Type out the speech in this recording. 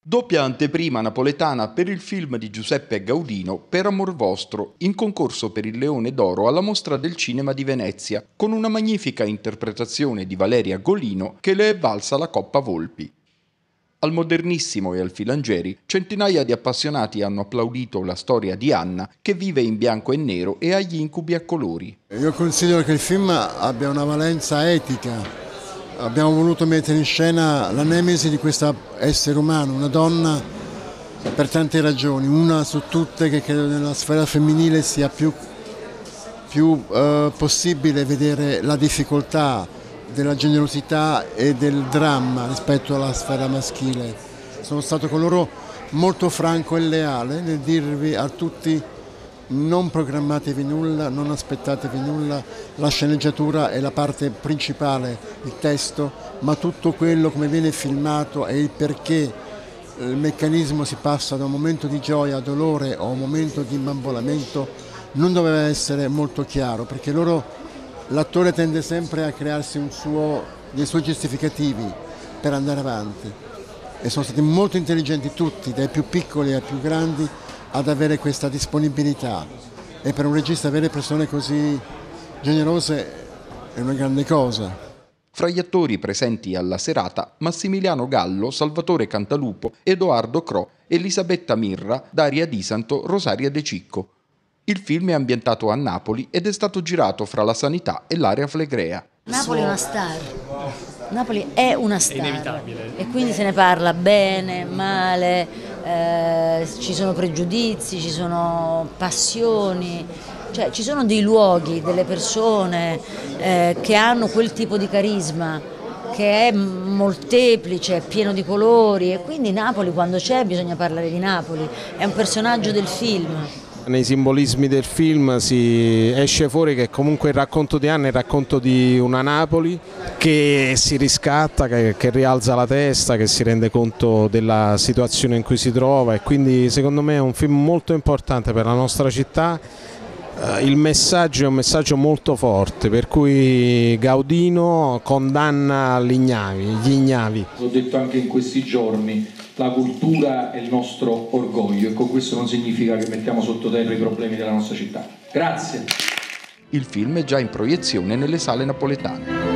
Doppia anteprima napoletana per il film di Giuseppe Gaudino Per amor vostro, in concorso per il Leone d'Oro alla Mostra del Cinema di Venezia, con una magnifica interpretazione di Valeria Golino che le è valsa la Coppa Volpi. Al Modernissimo e al Filangieri, centinaia di appassionati hanno applaudito la storia di Anna, che vive in bianco e nero e ha gli incubi a colori. Io considero che il film abbia una valenza etica. Abbiamo voluto mettere in scena la nemesi di questo essere umano, una donna, per tante ragioni. Una su tutte, che credo nella sfera femminile sia più possibile vedere la difficoltà della generosità e del dramma rispetto alla sfera maschile. Sono stato con loro molto franco e leale nel dirvi a tutti: non programmatevi nulla, non aspettatevi nulla, la sceneggiatura è la parte principale, il testo, ma tutto quello come viene filmato e il perché il meccanismo si passa da un momento di gioia a dolore o a un momento di imbambolamento non doveva essere molto chiaro, perché l'attore tende sempre a crearsi dei suoi giustificativi per andare avanti, e sono stati molto intelligenti tutti, dai più piccoli ai più grandi, ad avere questa disponibilità, e per un regista avere persone così generose è una grande cosa. Fra gli attori presenti alla serata, Massimiliano Gallo, Salvatore Cantalupo, Edoardo Cro, Elisabetta Mirra, Daria Disanto, Rosaria De Cicco. Il film è ambientato a Napoli ed è stato girato fra la Sanità e l'area Flegrea. Napoli è una star. Napoli è una star. È inevitabile. E quindi se ne parla bene, male, ci sono pregiudizi, ci sono passioni, cioè ci sono dei luoghi, delle persone che hanno quel tipo di carisma, che è molteplice, è pieno di colori, e quindi Napoli, quando c'è, bisogna parlare di Napoli, è un personaggio del film. Nei simbolismi del film si esce fuori che comunque il racconto di Anna è il racconto di una Napoli che si riscatta, che rialza la testa, che si rende conto della situazione in cui si trova, e quindi secondo me è un film molto importante per la nostra città. Il messaggio è un messaggio molto forte, per cui Gaudino condanna gli ignavi. L'ho detto anche in questi giorni, la cultura è il nostro orgoglio, e con questo non significa che mettiamo sottoterra i problemi della nostra città. Grazie. Il film è già in proiezione nelle sale napoletane.